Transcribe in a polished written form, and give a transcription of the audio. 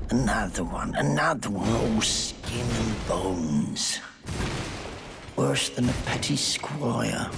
Another one, all skin and bones. Worse than a petty squire.